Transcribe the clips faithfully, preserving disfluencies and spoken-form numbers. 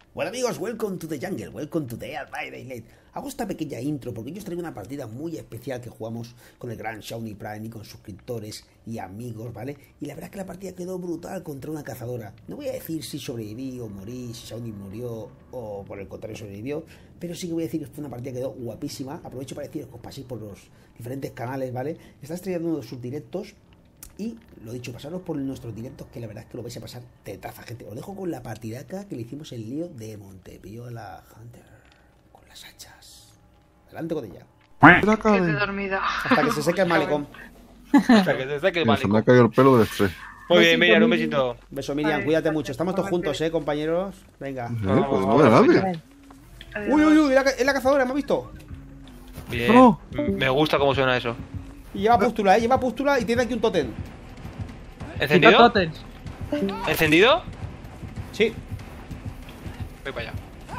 Bueno amigos, welcome to the jungle, welcome to the Dead by Daylight. Hago esta pequeña intro porque yo os traigo una partida muy especial que jugamos con el gran Shawnee Prime y con suscriptores y amigos, ¿vale? Y la verdad es que la partida quedó brutal contra una cazadora. No voy a decir si sobreviví o morí, si Shawnee murió o por el contrario sobrevivió, pero sí que voy a decir que fue una partida que quedó guapísima. Aprovecho para deciros que os paséis por los diferentes canales, ¿vale? Estás trayendo uno de sus directos. Y lo dicho, pasaros por nuestros directos, que la verdad es que lo vais a pasar tetaza, gente. Os dejo con la partidaca que le hicimos el lío de Montepío a la Hunter con las hachas. Adelante con ella. Quedé dormida. Hasta que se seque el malecón. Hasta que se seque el malecón. Se me ha caído el pelo del estrés. Muy bien, Miriam, un besito. Beso, Miriam, cuídate mucho. Estamos todos juntos, eh, compañeros. Venga. Eh, pues no veo a nadie. Uy, uy, uy, es la cazadora, ¿me has visto? Bien. No. Me gusta cómo suena eso. Y lleva pústula, eh, lleva pústula y tiene aquí un tótem. ¿Encendido? ¿Encendido? Sí. Voy para allá.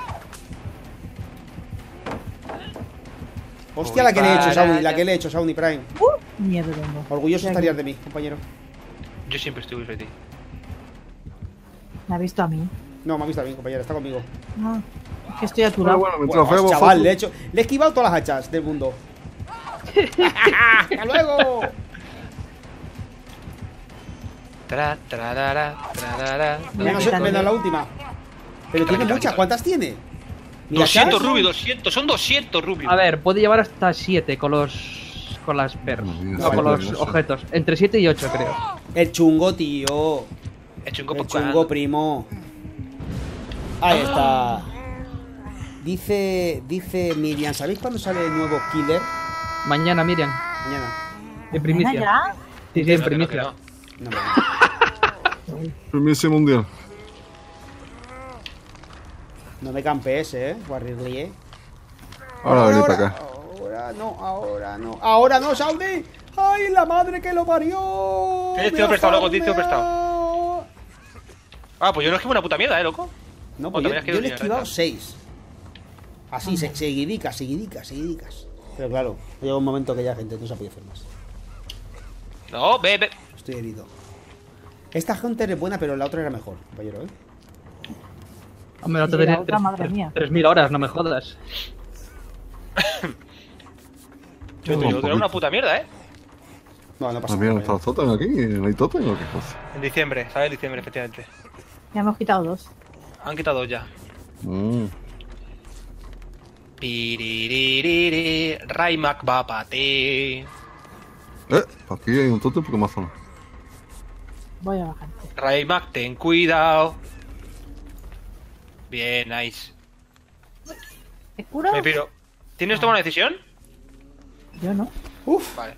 Hostia, la que le he hecho, Shawnee, la que le he hecho, Shawnee Prime. Uh, miedo tengo. Orgulloso estarías de mí, compañero. Yo siempre estoy de ti. Me ha visto a mí. No, me ha visto a mí, compañero, está conmigo. No, que estoy a tu Bueno, lado. bueno, mientras Bueno, feo, chaval, le he hecho. Le he esquivado todas las hachas del mundo. ¡Hasta luego! Tra, trarara, trarara. Mira, no sé, me da la última. Pero tiene Quita, muchas, quita. ¿cuántas tiene? Mira, doscientos ¿sabes? Ruby, doscientos, son doscientos Ruby. A ver, puede llevar hasta siete con los. con las perros. Buenos días, No, con vale, los vale, objetos. Entre siete y ocho, creo. El chungo, tío. He hecho un El copo chungo, primo. Ahí está. Dice, dice Miriam, ¿sabéis cuándo sale el nuevo Killer? Mañana, Miriam. Mañana. En primicia. ¿Ya? Sí, sí, en No, que no, que primicia. no. No, me, Primicia mundial. no me campees, eh, Warrior, eh. Ahora venid para acá. Ahora no, ahora no. Ahora no, Shawnee. ¡Ay, la madre que lo parió! Tienes Me tío ha prestado, loco, tienes tío farmeado. Ah, pues yo no esquivo una puta mierda, eh, loco. No, O pues también has yo, yo quedado le he en esquivado renta. seis. Así, se, seguidicas, seguidicas, seguidicas. Pero claro, llega un momento que ya gente no se puede hacer más. No, ve, ve. Estoy herido. Esta Hunter es buena, pero la otra era mejor, compañero, ¿eh? Hombre, no te Sí, tenía la otra, madre mía. tres mil horas, no me jodas. Yo te digo que era una puta mierda, eh. No, no pasa También nada. está el tótem aquí. ¿No hay tótem o qué cosa? En diciembre, ¿sabes? En diciembre, efectivamente. Ya hemos quitado dos. Han quitado dos ya. Mm. Piriririri, Raymac va pa' ti. Eh, aquí hay un tótem porque más zona. Voy a bajar. Raymac, ten cuidado. Bien, nice. ¿Te curo? Me piro. ¿Tienes tomado una decisión? Yo no. Uf, Vale.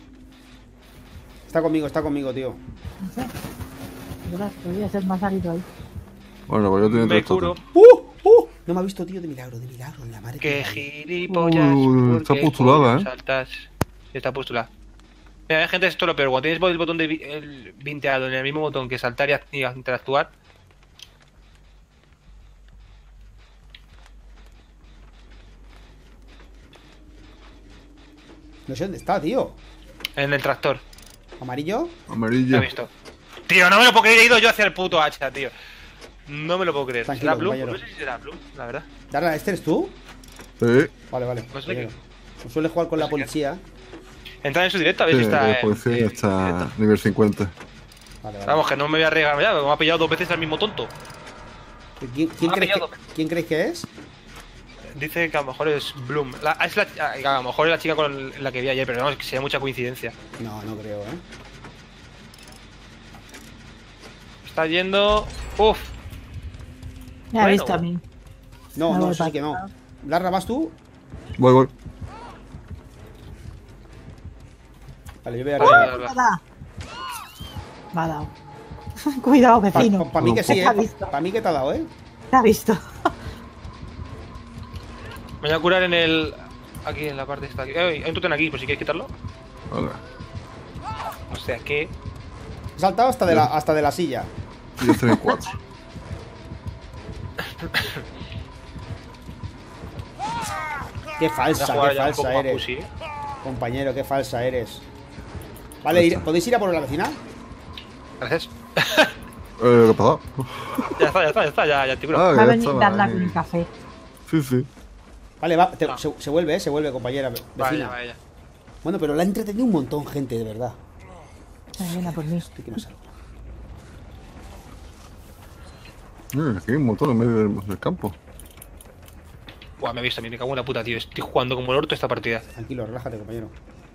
está conmigo, está conmigo, tío. No sé. Verás, podría ser más árido ahí. Bueno, pues yo tengo Me tres curo. tótems. ¡Uh! ¡Uh! No me ha visto, tío, de milagro, de milagro, la madre Qué que me- gilipollas. Uy, está ¿por qué postulada, coño eh. Saltas. Sí, está postulada. Mira, gente, esto es lo peor. Cuando tienes el botón de vi- el vinteado en el mismo botón que saltar y act- y interactuar. No sé dónde está, tío. En el tractor. ¿Amarillo? Lo Amarillo. he visto. Tío, no me lo puedo creer. He ido yo hacia el puto hacha, tío. No me lo puedo creer. Tranquilo, ¿Será Blue? compañero. No sé si será Blue, la verdad. Darla, ¿este eres tú? Sí. Vale, vale. Pues compañero. que- Pues suele jugar con la Pues que- policía. Entra en su directo a ver Sí, si está. la en- policía en está directo. nivel cincuenta. Vale, vale. Vamos, que no me voy a arriesgar ya, porque me ha pillado dos veces al mismo tonto. ¿Quién, quién Me ha crees que, pillado. ¿Quién crees que es? Dice que a lo mejor es Bloom. La- es la, a lo mejor es la chica con la que vi ayer, pero vamos, que sería mucha coincidencia. No, no creo, ¿eh? Está yendo. Uf. Me ha Bueno. visto a mí. No, Me no, voy eso sí para que no. acá. Larra, ¿vas tú? Voy, voy. Vale, yo voy a Vale, arriba. vale, Me ha vale. dado. Me ha dado. Cuidado, Para vecino. mí que sí, Te ¿eh? ha visto. Para mí que te ha dado, ¿eh? Te ha visto. Me voy a curar en el. Aquí, en la parte esta. Aquí. Eh, hay un totem aquí, por si quieres quitarlo. Vale. O sea que. He saltado hasta de la, hasta de la silla. Y yo estoy en cuatro. Qué Voy a falsa, jugar qué ya un poco falsa más eres. pussy, ¿eh? Compañero, qué falsa eres. Vale, ir- ¿podéis ir a por la vecina? Gracias. Eh, ¿qué ha pasado? Ya está, ya está, ya está, ya, ya te curo. Ah, Va a ya venir estaba darla ahí. con un café. Sí, sí. Vale, va, te- Ah. se, se vuelve, ¿eh? Se vuelve, compañera. Vecina. Vaya, vaya. Bueno, pero la ha entretenido un montón, gente, de verdad. Me viene a por mí. Estoy que me salgo. Mira, aquí hay un montón en medio del, del campo. Buah, me he visto a mí, me cago en la puta, tío. Estoy jugando como el orto esta partida. Tranquilo, relájate, compañero.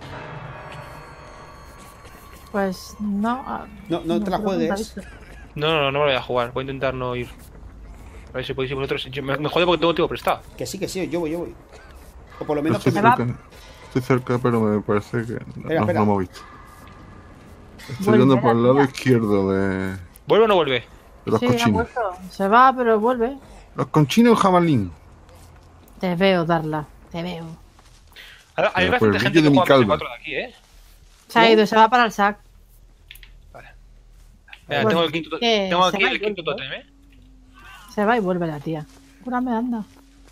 Pues no. ah, No, no te la creo que me ha juegues. visto. No, no, no, no me lo voy a jugar. Voy a intentar no ir. A ver si podéis ir vosotros. Yo me, me jode porque tengo tiempo prestado. Que sí, que sí, yo voy, yo voy. O por lo Yo menos estoy que me va. cerca, estoy cerca, pero me parece que no, Espera, no- espera. no hemos visto. Estoy Vuelve yendo la por el lado tía. izquierdo de, de ¿Vuelve o no vuelve? los Sí, ha cochinos. vuelto. Se va, pero vuelve. Los cochinos jabalín. Te veo, Darla. Te veo. Ahora, hay Mira, por el bastante gente vídeo que de mi juega calva. cuatro de aquí, ¿eh? Se ha ido, se va para el sac. Mira, Bueno, tengo el quinto, to- que tengo se aquí va el y quinto vuelve, tótem, ¿eh? Se va y vuelve la tía. Cúrame, anda.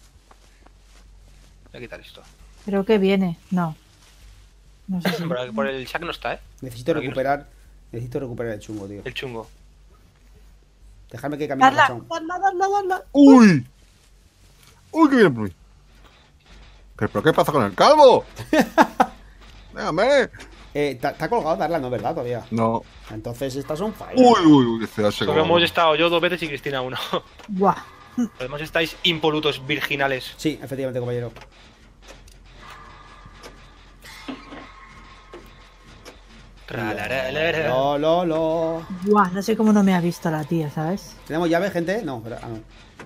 Voy a quitar esto. Creo que viene. No. No sé si. Por, por el sac no está, ¿eh? necesito Por aquí no recuperar. Necesito recuperar el chungo, tío. El chungo. Dejadme que camine Darla, Gachón. darla, darla, darla. ¡Uy! ¡Uy, que viene por mí! ¿Qué- ¿Pero qué pasa con el calvo? Déjame. Eh, ¿te te ha colgado Darla, no, verdad? Todavía. No. Entonces estas son fallas. Uy, uy, uy, que se hace Solo como- hemos estado yo dos veces y Cristina uno. Buah. Los demás estáis impolutos, virginales. Sí, efectivamente, compañero. Tralarara. Lo, lo, lo. Buah, no sé cómo no me ha visto la tía, ¿sabes? ¿Tenemos llave, gente? No, espera, ah, no.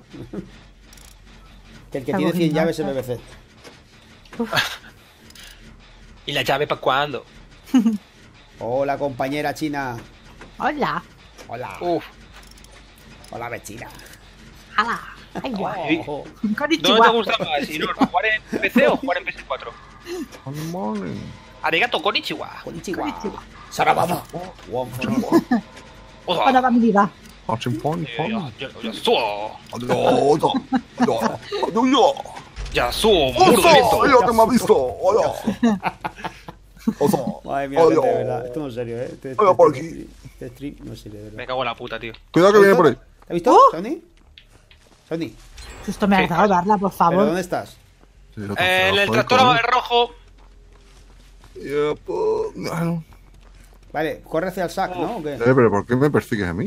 Que el que Está tiene cien cogiendo llaves es alta. B B C. ¿Y la llave para cuándo? Hola, compañera china. Hola. Hola. Uf. Hola, vecina. Hola. Ay, guau. Ay. Oh, ¿Dónde Konnichiwa. te gusta más? ¿Y no, ¿jugar en P C o jugar en P S cuatro? Good morning. Arigato konnichiwa. konnichiwa. Konnichiwa. Sarababa. One for one. Oda. Hola, familia. Watching porn, Eh, porn. ya- ya- Yasuo. No, no, no, no, no. Yasuo, ¡Oso! Murderito. ¡Oye, que me ha visto! ¡Oye! ¡Oso! Madre mía, ¡Oye! gente, de verdad. Esto no es serio, ¿eh? Este, este- Oye, por este- aquí. este stream no es serio, de Me verdad. cago en la puta, tío. Cuidado que viene por ahí. ¿Te has visto, ¡Oh! Sony? Sony, Justo me has Sí. dado, Darla, por ¿pero favor. dónde estás? Sí, lo está Eh, en el feo, tractor joder. rojo. Ya, pues, no. Vale, corre hacia el sac, ¿no? ¿O qué? Eh, pero ¿por qué me persigues a mí?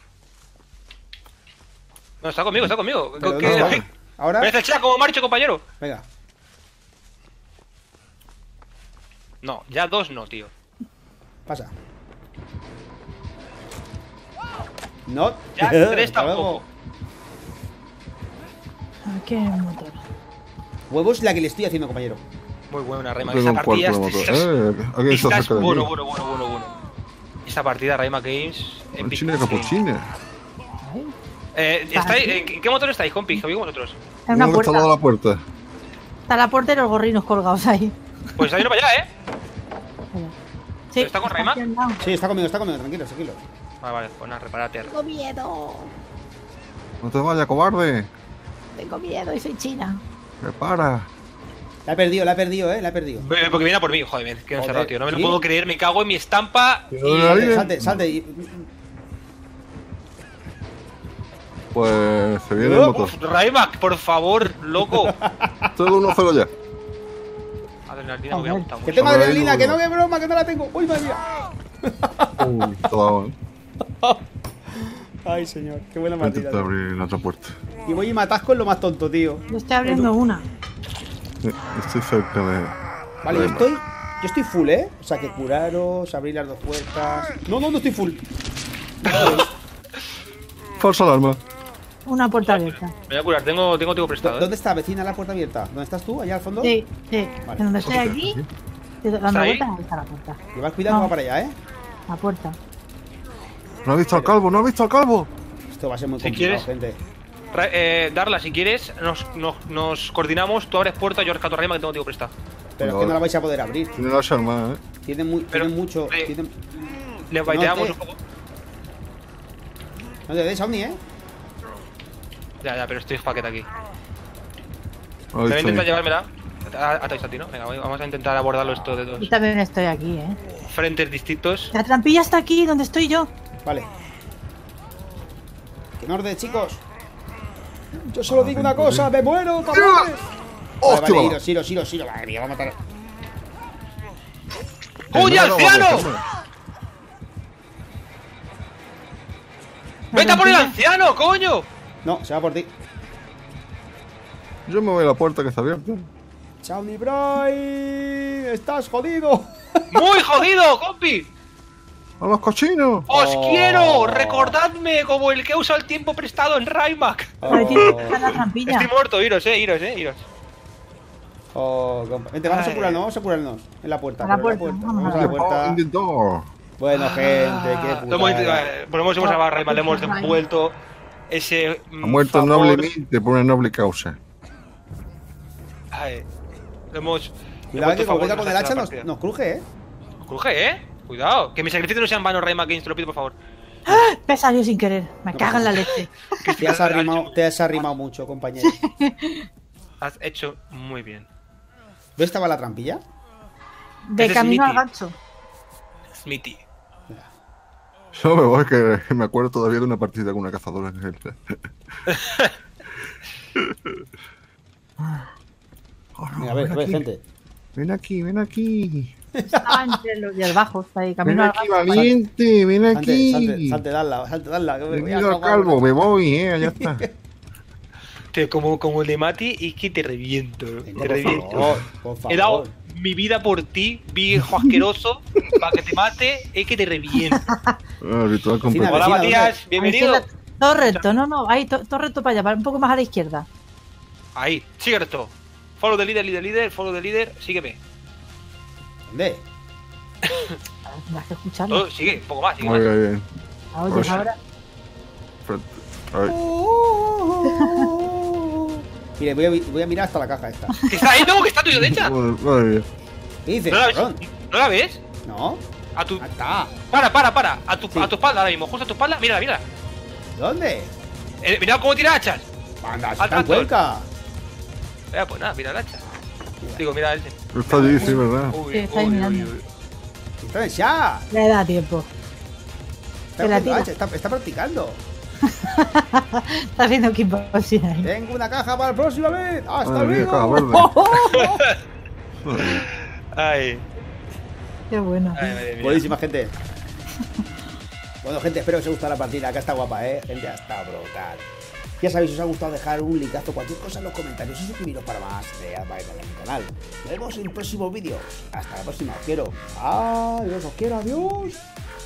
No, está conmigo, está conmigo. Pero ¿Qué- no, qué- vale. Ahora, ¿Ves el chat como marcho, compañero? venga. No, ya dos no, tío. Pasa. No. Ya tres Hasta luego. tampoco. Ah, qué motor. Huevos la que le estoy haciendo, compañero. Muy buena, Rayma. Tengo Esa un partida cuarto de motor. estás, Eh, alguien está estás cerca de bueno, mí. bueno, bueno, bueno, bueno. Esa partida, Rayma Games. Epic Conchina Games. capuchina. Ay, Eh, ¿estáis, ¿En en qué motor estáis, compi? ¿Qué vosotros? en una Uno que está al lado de puerta. la puerta. Está la puerta y los gorrinos colgados ahí. Pues ahí no para allá, ¿eh? Sí, ¿Está con Raima? aquí al lado. Sí, está conmigo, está conmigo, tranquilo, tranquilo. Vale, vale, pues nada, repárate. Tengo miedo. No te vayas, cobarde. Tengo miedo y soy china. Repara. La he perdido, la he perdido, eh, la he perdido. Eh, Porque viene a por mí, joder, que Joder, encerrado, tío. No me lo ¿sí? puedo creer, me cago en mi estampa. ¿Y Y... dónde la Salte, viene? salte, salte. y- Pues se viene el motor. Uf, Rayma, por favor, loco. Todo uno cero ya. Adrenalina me hubiera gustado Que mucho. tengo Hombre, adrenalina, ahí que no, no, no. que broma, que no la tengo. Uy, madre mía. Uy, todo bien. Ay, señor, qué buena Voy a partida. intentar tío. abrir la otra puerta. Y voy y me atasco en lo más tonto, tío. Yo estoy abriendo una. Sí, estoy cerca de. Vale, yo de- estoy. Yo estoy full, ¿eh? O sea, que curaros, abrir las dos puertas. No, no, no estoy full. Falsa alarma. Una puerta abierta. Me voy a curar, tengo, tengo tiempo prestado. ¿eh? ¿Dónde está, vecina, la puerta abierta? ¿Dónde estás tú? ¿Allá al fondo? Sí, sí. Vale. En donde estoy aquí, te- dando ¿Está ahí? vueltas, ahí está la puerta. Llevad cuidado, No. va para allá, ¿eh? La puerta. No ha visto al calvo, no ha visto al calvo. Esto va a ser muy Si complicado, quieres- gente. Ra- eh, Darla, si quieres, nos, nos, nos coordinamos. Tú abres puerta, yo rescato a Rayma, que tengo tiempo prestado. Pero es No. que no la vais a poder abrir. Tiene las armas, eh. Tiene, muy, Pero- tiene mucho. eh, Tiene... Le no baiteamos te- un poco. No te des, Omni, ¿eh? Ya, ya, pero estoy paquete aquí. Ahí Voy a está intentar bien. llevármela. A- Atáis a ti, ¿no? Venga, voy- vamos a intentar abordarlo esto de Yo dos también estoy aquí, ¿eh? frentes distintos. La trampilla está aquí, donde estoy yo. Vale. En orden, chicos. Yo solo digo una cosa, me muero, cabrones. Vale, ¡Hostia! vale, iros, iros, iros, iros. Madre mía, va a matar. ¡Oye, anciano! ¡Vete a por el anciano, coño! No, se va por ti. Yo me voy a la puerta que está abierta. Chao, mi Brian. Estás jodido. ¡Muy jodido, compi! ¡A los cochinos! ¡Os Oh. quiero! ¡Recordadme como el que usa el tiempo prestado en Raymac! Ahí tienes que buscar la trampilla. Estoy muerto, iros, eh, iros, eh, iros. Oh, compa. Vente, vamos a Ay. curarnos, vamos a curarnos. En la puerta. A la por puerta, vamos Vamos a a la la puerta. In the door. Bueno, gente, qué Lo hemos, putada. eh, pues hemos, hemos a Raymac, le hemos devuelto ese. mm, Ha muerto favor. noblemente por una noble causa. Ay, lo hemos. Cuidado que como favor, venga con el hacha nos, partida. nos cruje, eh. Cruje, eh. Cuidado, que mis sacrificios no sean vanos, Raymac Games, te lo pido por favor. Me salió sin querer. Me caga en la leche. Te has arrimado, te has arrimado mucho, compañero. Has hecho muy bien. ¿Dónde estaba la trampilla? De Ese es camino al Mitty. gancho. Smithy. Yo me voy, que me acuerdo todavía de una partida con una cazadora en el. Venga, a ver, a ver, gente. Ven aquí, ven aquí. Estaba entre los y el bajo. Está ahí, Ven camino al aquí, gancho. valiente, ven Salte, aquí. salte, salte, dala, salte, dala. Que me voy a Venido al cagar calvo, una- me voy, eh, ya está. Te, como, como el de Mati, es que te reviento. Venga, te por reviento. favor, por favor. He dado mi vida por ti, viejo asqueroso, para que te mate, es que te reviento. Ah, ritual completo. Hola, Vecina, Matías, bienvenido. A la izquierda. Todo recto, no, no. Ahí, to- todo recto para allá, para- un poco más a la izquierda. Ahí, sigue esto. Follow the leader, leader, leader, follow the leader, sígueme. ¿Dónde? A ver, tendrás que escucharlo. Oh, sigue, un poco más, sigue Muy más. bien. Ah, oyes pues- ahora. Frente. Ay, Mire, voy a, voy a mirar hasta la caja esta. ¿Qué está ahí? No, que está a tu derecha. madre madre mía. ¿Qué dices, ¿No la ves? cabrón? ¿No la ves? ¿No? A tu. Ah, está. Para, para, para. A tu, Sí. a tu espalda ahora mismo, justo a tu espalda. Mira, mira. ¿Dónde? Eh, mira cómo tira hachas. Anda, Al está en tractor. Cuenca. Eh, pues nada, mira el hacha. Digo, mira ese. Está allí, sí, ¿verdad? Uy, Sí, está ahí mirando. Está en ya. Le da tiempo. Está, Se la haciendo tira. hacha, está, está practicando. Está haciendo kickboxing ahí. Tengo una caja para la próxima vez. ¡Hasta Madre mía, caja luego! verde. Ay, Qué bueno. ay, madre mía. Buenísima, gente. Bueno, gente, espero que os haya gustado la partida. Acá está guapa, ¿eh? Gente, está brutal. Ya sabéis, si os ha gustado dejar un likeazo, cualquier cosa en los comentarios y suscribiros para más de Advice en mi canal. Nos vemos en próximos vídeos. Hasta la próxima. Os quiero. Adiós, os quiero. Adiós.